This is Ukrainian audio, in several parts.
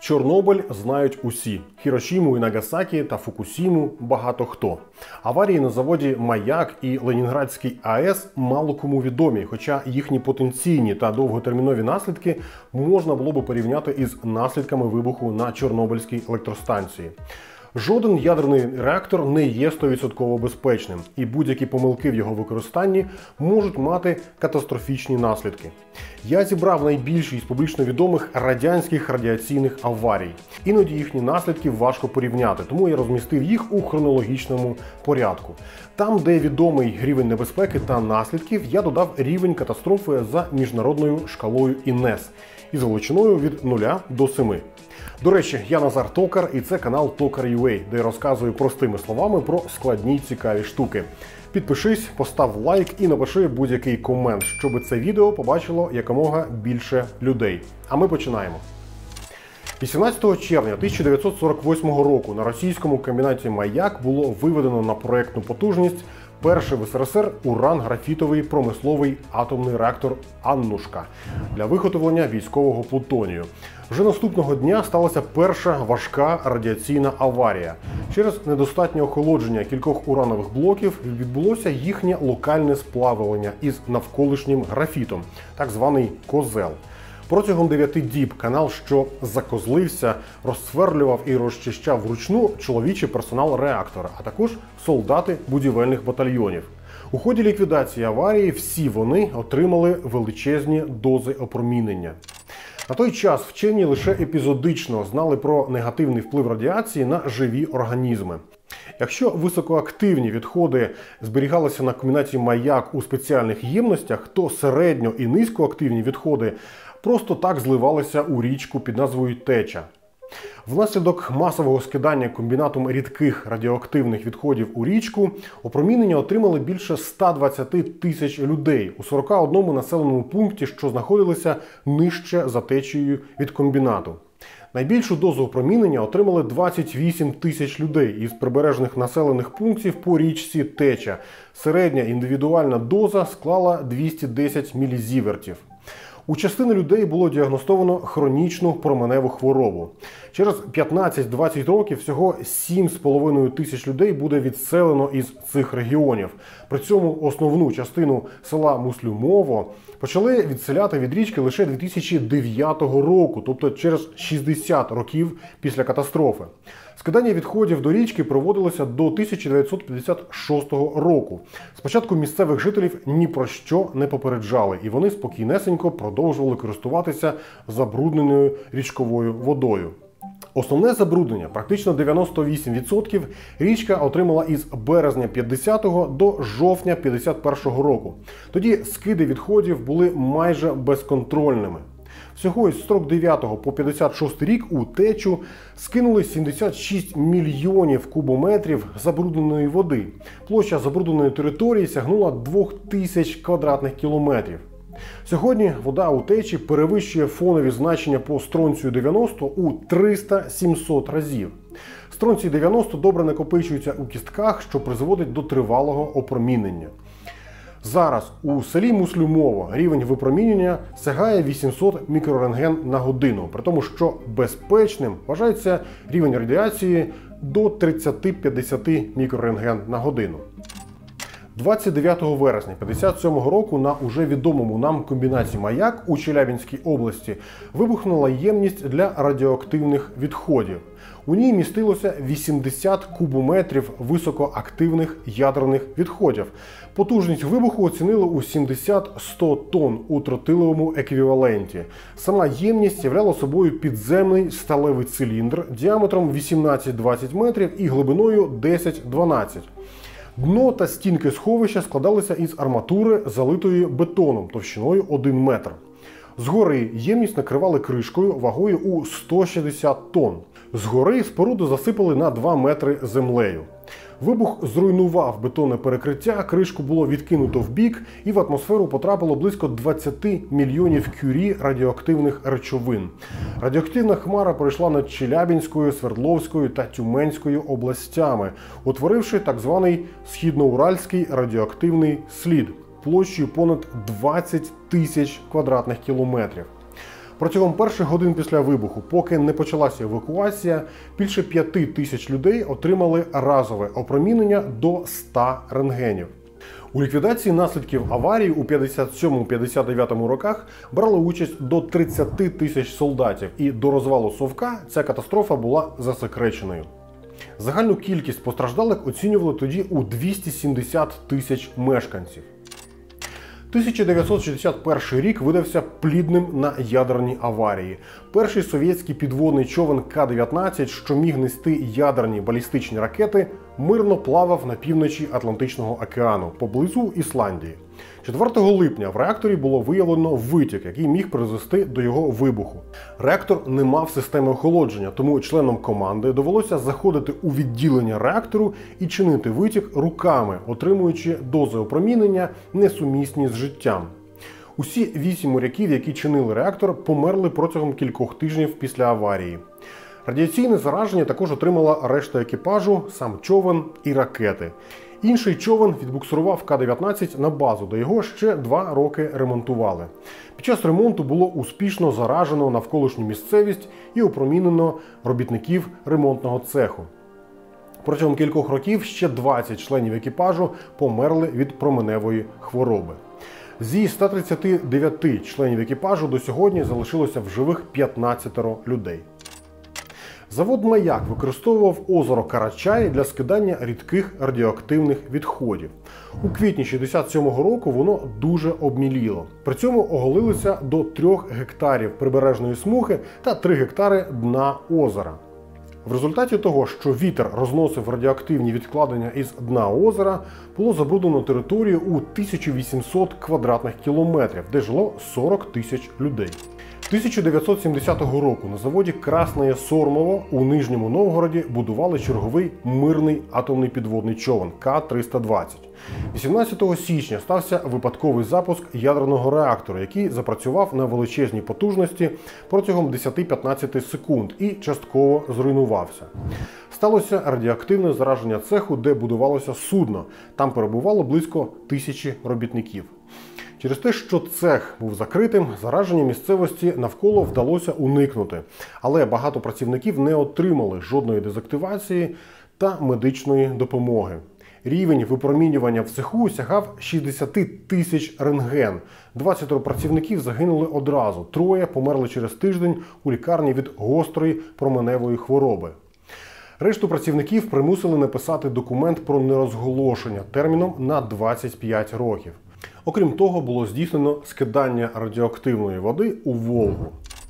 Чорнобиль знають усі. Хірошіму і Нагасакі та Фукусіму багато хто. Аварії на заводі «Маяк» і Ленінградський АЕС мало кому відомі, хоча їхні потенційні та довготермінові наслідки можна було би порівняти із наслідками вибуху на Чорнобильській електростанції. Жоден ядерний реактор не є 100% безпечним, і будь-які помилки в його використанні можуть мати катастрофічні наслідки. Я зібрав найбільші із публічно відомих радянських радіаційних аварій. Іноді їхні наслідки важко порівняти, тому я розмістив їх у хронологічному порядку. Там, де відомий рівень небезпеки та наслідків, я додав рівень катастрофи за міжнародною шкалою ІНЕС із величиною від 0 до 7. До речі, я Назар Токар, і це канал Токар.ua, де я розказую простими словами про складні цікаві штуки. Підпишись, постав лайк і напиши будь-який комент, щоб це відео побачило якомога більше людей. А ми починаємо. 18 червня 1948 року на російському комбінаті «Маяк» було виведено на проєктну потужність перший в СРСР уран-графітовий промисловий атомний реактор «Аннушка» для виготовлення військового плутонію. Вже наступного дня сталася перша важка радіаційна аварія. Через недостатнє охолодження кількох уранових блоків відбулося їхнє локальне сплавлення із навколишнім графітом, так званий «козел». Протягом 9 діб канал, що закозлився, розсверлював і розчищав вручну чоловічий персонал реактора, а також солдати будівельних батальйонів. У ході ліквідації аварії всі вони отримали величезні дози опромінення. На той час вчені лише епізодично знали про негативний вплив радіації на живі організми. Якщо високоактивні відходи зберігалися на комбінаті «Маяк» у спеціальних ємностях, то середньо- і низькоактивні відходи просто так зливалися у річку під назвою Теча. Внаслідок масового скидання комбінатом рідких радіоактивних відходів у річку опромінення отримали більше 120 тисяч людей у 41 населеному пункті, що знаходилися нижче за течією від комбінату. Найбільшу дозу опромінення отримали 28 тисяч людей із прибережних населених пунктів по річці Теча. Середня індивідуальна доза склала 210 мілізівертів. У частини людей було діагностовано хронічну променеву хворобу. Через 15-20 років всього 7,5 тисяч людей буде відселено із цих регіонів. При цьому основну частину села Муслюмово почали відселяти від річки лише 2009 року, тобто через 60 років після катастрофи. Скидання відходів до річки проводилося до 1956 року. Спочатку місцевих жителів ні про що не попереджали, і вони спокійнесенько продовжували користуватися забрудненою річковою водою. Основне забруднення, практично 98%, річка отримала із березня 50-го до жовтня 51-го року. Тоді скиди відходів були майже безконтрольними. Всього із 49 по 56 рік у Течу скинули 76 мільйонів кубометрів забрудненої води. Площа забрудненої території сягнула 2000 квадратних кілометрів. Сьогодні вода у Течі перевищує фонові значення по стронцію-90 у 300-700 разів. Стронцій-90 добре накопичується у кістках, що призводить до тривалого опромінення. Зараз у селі Муслюмово рівень випромінення сягає 800 мікрорентген на годину, при тому, що безпечним вважається рівень радіації до 30-50 мікрорентген на годину. 29 вересня 1957 року на уже відомому нам комбінаті «Маяк» у Челябинській області вибухнула ємність для радіоактивних відходів. У ній містилося 80 кубометрів високоактивних ядерних відходів. Потужність вибуху оцінили у 70-100 тонн у тротиловому еквіваленті. Сама ємність являла собою підземний сталевий циліндр діаметром 18-20 метрів і глибиною 10-12. Дно та стінки сховища складалися із арматури, залитої бетоном товщиною 1 метр. Згори ємність накривали кришкою вагою у 160 тонн. Згори споруду засипали на 2 метри землею. Вибух зруйнував бетонне перекриття, кришку було відкинуто вбік і в атмосферу потрапило близько 20 мільйонів кюрі радіоактивних речовин. Радіоактивна хмара пройшла над Челябинською, Свердловською та Тюменською областями, утворивши так званий Східноуральський радіоактивний слід площею понад 20 тисяч квадратних кілометрів. Протягом перших годин після вибуху, поки не почалася евакуація, більше 5000 людей отримали разове опромінення до 100 рентгенів. У ліквідації наслідків аварії у 57-59 роках брали участь до 30 тисяч солдатів, і до розвалу Совка ця катастрофа була засекреченою. Загальну кількість постраждалих оцінювали тоді у 270 тисяч мешканців. 1961 рік видався плідним на ядерні аварії. Перший совєтський підводний човен К-19, що міг нести ядерні балістичні ракети, мирно плавав на півночі Атлантичного океану, поблизу Ісландії. 4 липня в реакторі було виявлено витік, який міг призвести до його вибуху. Реактор не мав системи охолодження, тому членам команди довелося заходити у відділення реактору і чинити витік руками, отримуючи дози опромінення, несумісні з життям. Усі 8 моряків, які чинили реактор, померли протягом кількох тижнів після аварії. Радіаційне зараження також отримала решта екіпажу, сам човен і ракети. Інший човен відбуксирував К-19 на базу, де його ще 2 роки ремонтували. Під час ремонту було успішно заражено навколишню місцевість і опромінено робітників ремонтного цеху. Протягом кількох років ще 20 членів екіпажу померли від променевої хвороби. Зі 139 членів екіпажу до сьогодні залишилося в живих 15 людей. Завод «Маяк» використовував озеро Карачай для скидання рідких радіоактивних відходів. У квітні 1967 року воно дуже обміліло. При цьому оголилося до 3 гектарів прибережної смуги та 3 гектари дна озера. В результаті того, що вітер розносив радіоактивні відкладення із дна озера, було забруднено територію у 1800 квадратних кілометрів, де жило 40 тисяч людей. 1970 року на заводі Красне Сормово у Нижньому Новгороді будували черговий мирний атомний підводний човен К-320. 18 січня стався випадковий запуск ядерного реактора, який запрацював на величезній потужності протягом 10-15 секунд і частково зруйнувався. Сталося радіоактивне зараження цеху, де будувалося судно. Там перебувало близько 1000 робітників. Через те, що цех був закритим, зараження місцевості навколо вдалося уникнути. Але багато працівників не отримали жодної дезактивації та медичної допомоги. Рівень випромінювання в цеху сягав 60 тисяч рентген. 20 працівників загинули одразу, 3 померли через тиждень у лікарні від гострої променевої хвороби. Решту працівників примусили написати документ про нерозголошення терміном на 25 років. Окрім того, було здійснено скидання радіоактивної води у Волгу.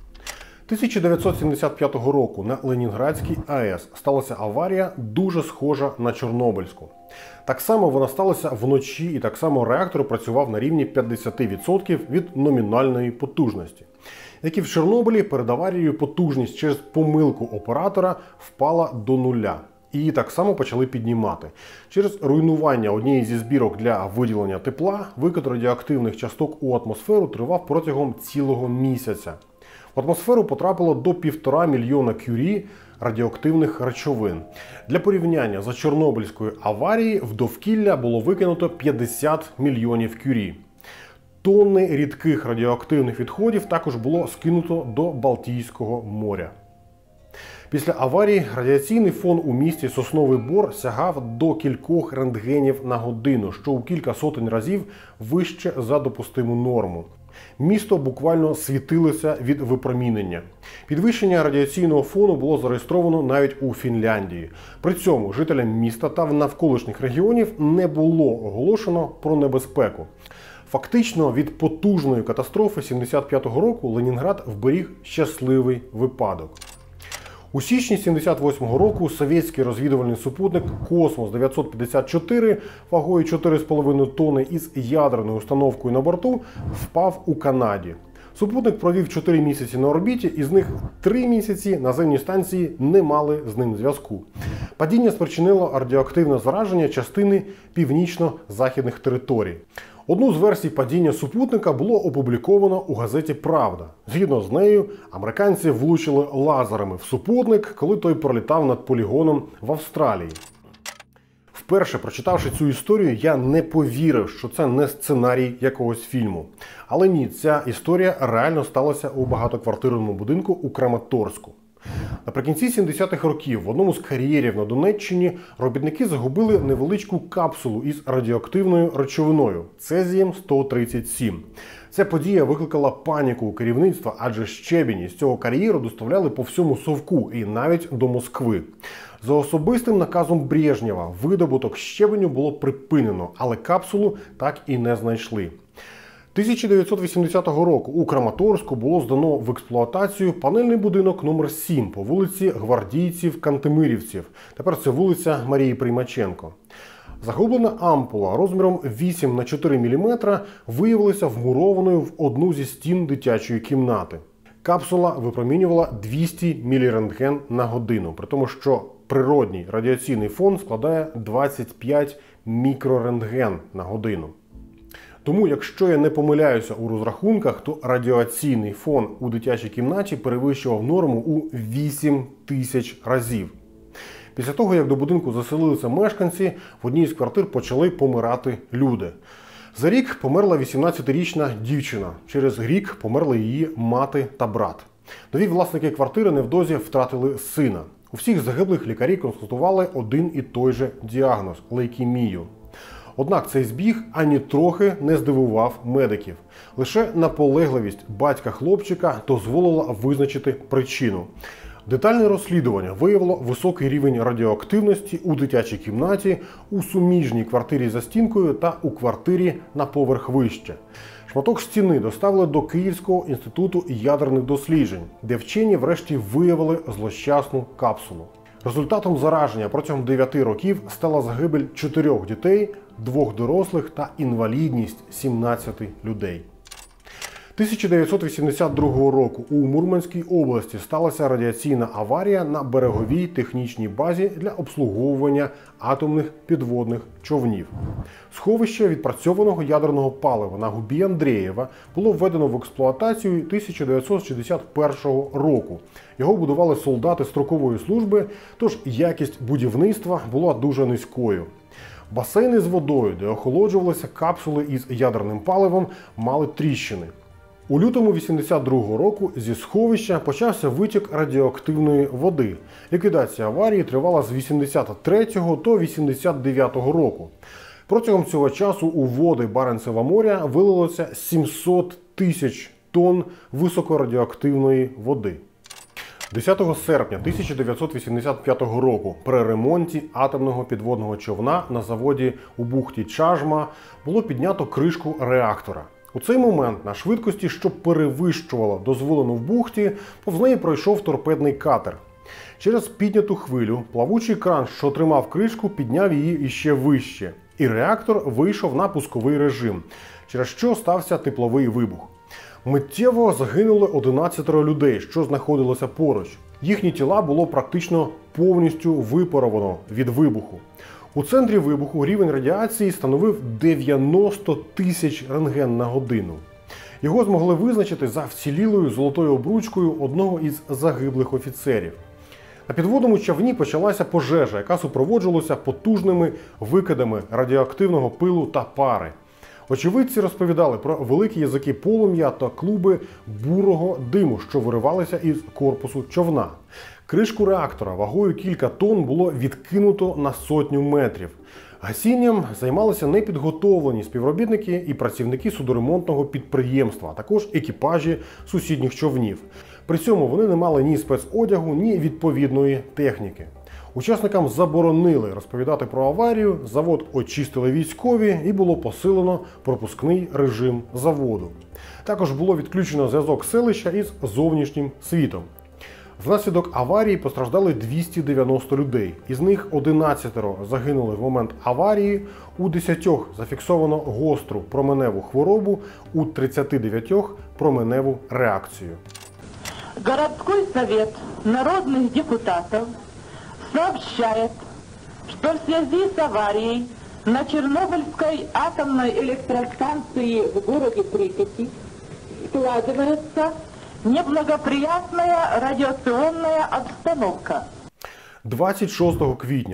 1975 року на Ленінградській АЕС сталася аварія, дуже схожа на Чорнобильську. Так само вона сталася вночі, і так само реактор працював на рівні 50% від номінальної потужності. Як і в Чорнобилі, перед аварією потужність через помилку оператора впала до нуля. Її так само почали піднімати. Через руйнування однієї зі збірок для виділення тепла, викид радіоактивних часток у атмосферу тривав протягом цілого місяця. В атмосферу потрапило до 1,5 мільйона кюрі радіоактивних речовин. Для порівняння, за Чорнобильською аварією в довкілля було викинуто 50 мільйонів кюрі. Тонни рідких радіоактивних відходів також було скинуто до Балтійського моря. Після аварії радіаційний фон у місті Сосновий Бор сягав до кількох рентгенів на годину, що у кілька сотень разів вище за допустиму норму. Місто буквально світилося від випромінення. Підвищення радіаційного фону було зареєстровано навіть у Фінляндії. При цьому жителям міста та навколишніх регіонів не було оголошено про небезпеку. Фактично, від потужної катастрофи 75-го року Ленінград вберіг щасливий випадок. У січні 1978 року совєтський розвідувальний супутник «Космос-954» вагою 4,5 тонни із ядерною установкою на борту впав у Канаді. Супутник провів 4 місяці на орбіті, із них 3 місяці наземні станції не мали з ним зв'язку. Падіння спричинило радіоактивне зараження частини північно-західних територій. Одну з версій падіння супутника було опубліковано у газеті «Правда». Згідно з нею, американці влучили лазерами в супутник, коли той пролітав над полігоном в Австралії. В Вперше, прочитавши цю історію, я не повірив, що це не сценарій якогось фільму. Але ні, ця історія реально сталася у багатоквартирному будинку у Краматорську. Наприкінці 70-х років в одному з кар'єрів на Донеччині робітники загубили невеличку капсулу із радіоактивною речовиною – цезієм-137. Ця подія викликала паніку у керівництва, адже щебінь із цього кар'єру доставляли по всьому Совку і навіть до Москви. За особистим наказом Брежнєва видобуток щебеню було припинено, але капсулу так і не знайшли. 1980 року у Краматорську було здано в експлуатацію панельний будинок номер 7 по вулиці Гвардійців-Кантемирівців. Тепер це вулиця Марії Приймаченко. Загублена ампула розміром 8 на 4 мм виявилася вмурованою в одну зі стін дитячої кімнати. Капсула випромінювала 200 мілірентген на годину, при тому, що природній радіаційний фон складає 25 мікрорентген на годину. Тому, якщо я не помиляюся у розрахунках, то радіаційний фон у дитячій кімнаті перевищував норму у 8 тисяч разів. Після того, як до будинку заселилися мешканці, в одній з квартир почали помирати люди. За рік померла 18-річна дівчина. Через рік померли її мати та брат. Нові власники квартири невдовзі втратили сина. У всіх загиблих лікарі констатували один і той же діагноз – лейкемію. Однак цей збіг ані трохи не здивував медиків. Лише наполегливість батька хлопчика дозволила визначити причину. Детальне розслідування виявило високий рівень радіоактивності у дитячій кімнаті, у суміжній квартирі за стінкою та у квартирі на поверх вище. Шматок стіни доставили до Київського інституту ядерних досліджень, де вчені врешті виявили злощасну капсулу. Результатом зараження протягом 9 років стала загибель 4 дітей, 2 дорослих та інвалідність 17 людей. 1982 року у Мурманській області сталася радіаційна аварія на береговій технічній базі для обслуговування атомних підводних човнів. Сховище відпрацьованого ядерного палива на губі Андрієва було введено в експлуатацію 1961 року. Його будували солдати строкової служби, тож якість будівництва була дуже низькою. Басейни з водою, де охолоджувалися капсули із ядерним паливом, мали тріщини. У лютому 1982 року зі сховища почався витік радіоактивної води. Ліквідація аварії тривала з 1983 до 1989 року. Протягом цього часу у води Баренцева моря вилилося 700 тисяч тонн високорадіоактивної води. 10 серпня 1985 року при ремонті атомного підводного човна на заводі у бухті Чажма було піднято кришку реактора. У цей момент на швидкості, що перевищувала дозволену в бухті, повз неї пройшов торпедний катер. Через підняту хвилю плавучий кран, що тримав кришку, підняв її іще вище. І реактор вийшов на пусковий режим, через що стався тепловий вибух. Миттєво загинули 11 людей, що знаходилося поруч. Їхні тіла було практично повністю випаровано від вибуху. У центрі вибуху рівень радіації становив 90 тисяч рентген на годину. Його змогли визначити за вцілілою золотою обручкою одного із загиблих офіцерів. На підводному човні почалася пожежа, яка супроводжувалася потужними викидами радіоактивного пилу та пари. Очевидці розповідали про великі язики полум'я та клуби бурого диму, що виривалися із корпусу човна. Кришку реактора вагою кілька тонн було відкинуто на 100 метрів. Гасінням займалися непідготовлені співробітники і працівники судоремонтного підприємства, а також екіпажі сусідніх човнів. При цьому вони не мали ні спецодягу, ні відповідної техніки. Учасникам заборонили розповідати про аварію, завод очистили військові і було посилено пропускний режим заводу. Також було відключено зв'язок селища із зовнішнім світом. Внаслідок аварії постраждали 290 людей. Із них 11 загинули в момент аварії, у 10 зафіксовано гостру променеву хворобу, у 39 променеву реакцію. Городской совет народных депутатов сообщает, что в связи с аварией на Чернобыльской атомной электростанции в городе Припяти складывается неблагоприятная радиационная обстановка. 26 квітня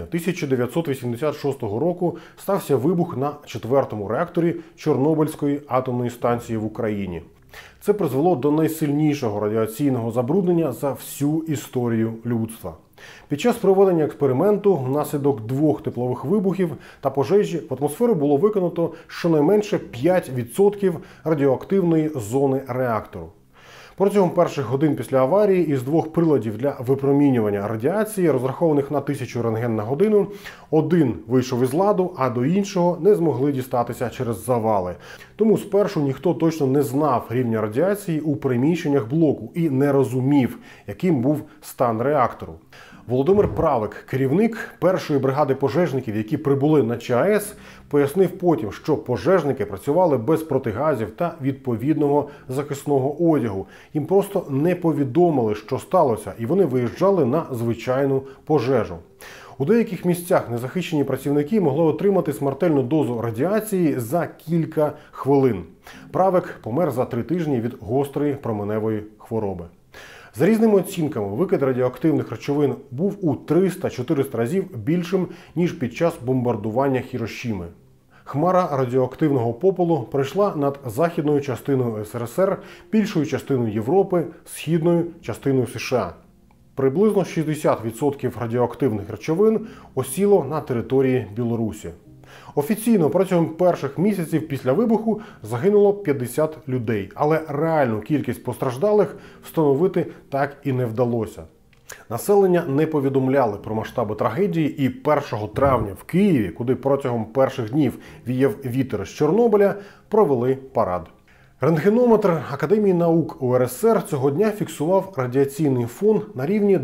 1986 року стався вибух на 4-му реакторі Чорнобильської атомної станції в Україні. Це призвело до найсильнішого радіаційного забруднення за всю історію людства. Під час проведення експерименту внаслідок 2 теплових вибухів та пожежі в атмосферу було викинуто щонайменше 5% радіоактивної зони реактору. Протягом перших годин після аварії із 2 приладів для випромінювання радіації, розрахованих на 1000 рентген на годину, один вийшов із ладу, а до іншого не змогли дістатися через завали. Тому спершу ніхто точно не знав рівня радіації у приміщеннях блоку і не розумів, яким був стан реактору. Володимир Правик, керівник першої бригади пожежників, які прибули на ЧАЕС, пояснив потім, що пожежники працювали без протигазів та відповідного захисного одягу. Їм просто не повідомили, що сталося, і вони виїжджали на звичайну пожежу. У деяких місцях незахищені працівники могли отримати смертельну дозу радіації за кілька хвилин. Правик помер за 3 тижні від гострої променевої хвороби. За різними оцінками, викид радіоактивних речовин був у 300-400 разів більшим, ніж під час бомбардування Хірошіми. Хмара радіоактивного попелу пройшла над західною частиною СРСР, більшою частиною Європи, східною частиною США. Приблизно 60% радіоактивних речовин осіло на території Білорусі. Офіційно протягом перших місяців після вибуху загинуло 50 людей, але реальну кількість постраждалих встановити так і не вдалося. Населення не повідомляли про масштаби трагедії, і 1 травня в Києві, куди протягом перших днів віяв вітер з Чорнобиля, провели парад. Рентгенометр Академії наук УРСР цього дня фіксував радіаційний фон на рівні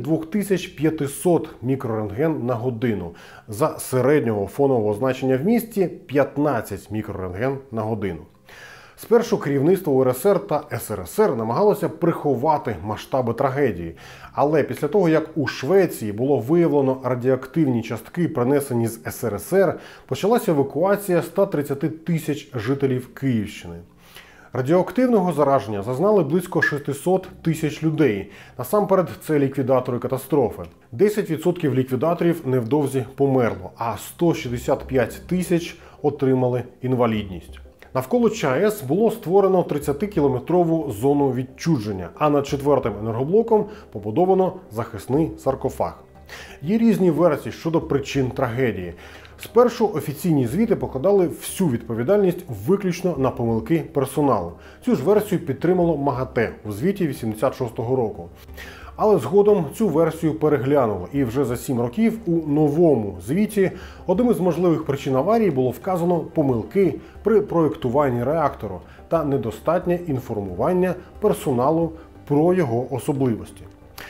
2500 мікрорентген на годину. За середнього фонового значення в місті 15 мікрорентген на годину. Спершу керівництво УРСР та СРСР намагалося приховати масштаби трагедії. Але після того, як у Швеції було виявлено радіоактивні частки, принесені з СРСР, почалася евакуація 130 тисяч жителів Київщини. Радіоактивного зараження зазнали близько 600 тисяч людей. Насамперед, це ліквідатори катастрофи. 10% ліквідаторів невдовзі померло, а 165 тисяч отримали інвалідність. Навколо ЧАЕС було створено 30-кілометрову зону відчуження, а над 4-м енергоблоком побудовано захисний саркофаг. Є різні версії щодо причин трагедії. Спершу офіційні звіти покладали всю відповідальність виключно на помилки персоналу. Цю ж версію підтримало МАГАТЕ у звіті 86-го року. Але згодом цю версію переглянули, і вже за 7 років у новому звіті одним із можливих причин аварії було вказано помилки при проєктуванні реактору та недостатнє інформування персоналу про його особливості.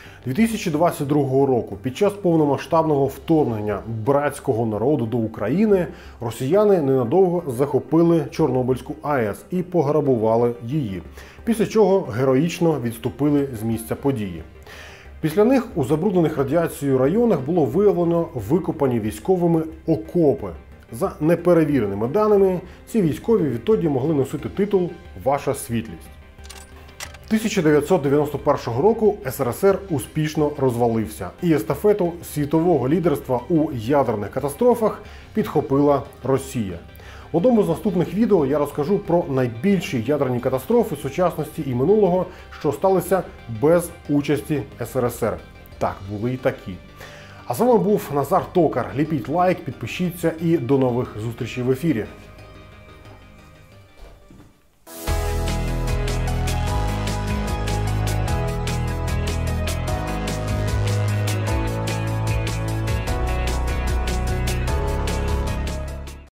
2022 року, під час повномасштабного вторгнення братського народу до України, росіяни ненадовго захопили Чорнобильську АЕС і пограбували її, після чого героїчно відступили з місця події. Після них у забруднених радіацією районах було виявлено викопані військовими окопи. За неперевіреними даними, ці військові відтоді могли носити титул «Ваша світлість». 1991 року СРСР успішно розвалився, і естафету світового лідерства у ядерних катастрофах підхопила Росія. В одному з наступних відео я розкажу про найбільші ядерні катастрофи сучасності і минулого, що сталися без участі СРСР. Так, були і такі. А з вами був Назар Токар. Ліпіть лайк, підпишіться і до нових зустрічей в ефірі.